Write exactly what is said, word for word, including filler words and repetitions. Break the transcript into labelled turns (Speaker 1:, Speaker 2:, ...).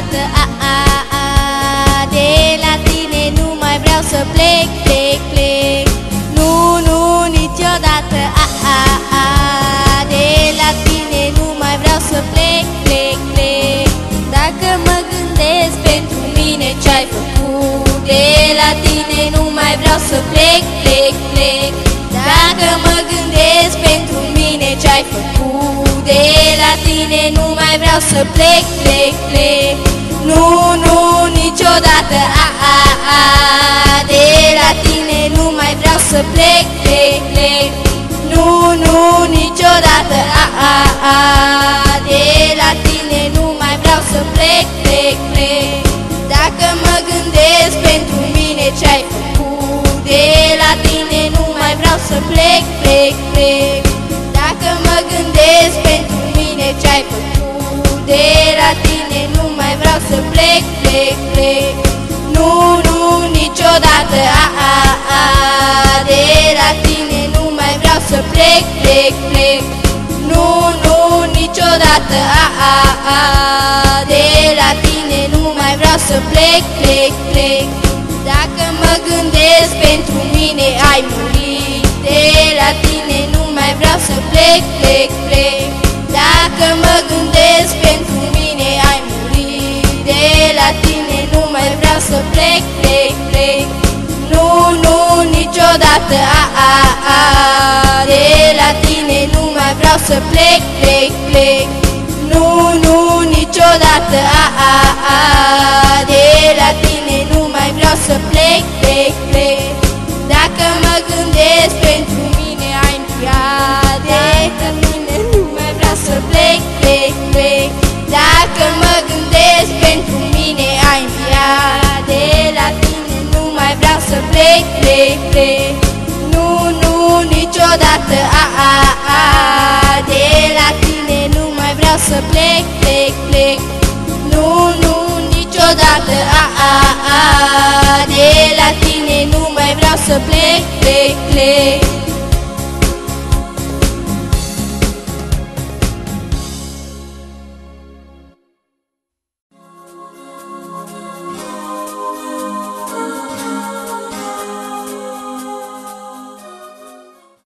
Speaker 1: niciodată, a, a, a. De la tine nu mai vreau să plec, plec, plec. Nu, nu, niciodată, a, a, a. De la tine nu mai vreau să plec, plec, plec. Dacă mă gândesc pentru mine ce-ai făcut, de la tine nu mai vreau să plec, plec, plec. Dacă mă gândesc pentru mine ce-ai făcut, de la tine nu mai vreau să plec, plec, plec. Nu, nu, niciodată, a, a, a. De la tine nu mai vreau să plec, plec, plec. Nu, nu, niciodată, a, a, a. De la tine nu mai vreau să plec, plec, plec. Dacă mă gândesc pentru mine ce-ai făcut, de la tine nu mai vreau să plec, plec, plec. Dacă mă gândesc pentru mine ce-ai făcut, de la tine nu mai vreau să plec, plec, plec. Nu, nu, niciodată, a, a, a. De la tine nu mai vreau să plec, plec, plec. Nu, nu, niciodată, a, a, a. De la tine nu mai vreau să plec, plec, plec. Dacă mă gândesc pentru mine ai murit, de la tine nu mai vreau să plec, plec, plec. Dacă mă gândesc pentru mine ai murit, de la tine nu mai vreau să plec, plec, plec. Nu, nu, niciodată, a, a, a. De la tine nu mai vreau să plec, plec, plec. Nu, nu, niciodată, a, a, a. De la tine nu mai vreau să plec, plec, plec. Dacă mă gândesc pentru mine ai înviat, de la tine nu mai vreau să plec, plec, plec. Dacă mă gândesc pentru mine ai înviat, de la tine nu mai vreau să plec, plec, plec. Nu, nu, niciodată, a, a, a. De la tine nu mai vreau să plec, plec, plec. Nu, nu, niciodată, a, a, a. De la tine nu mai vreau să plec, plec, plec.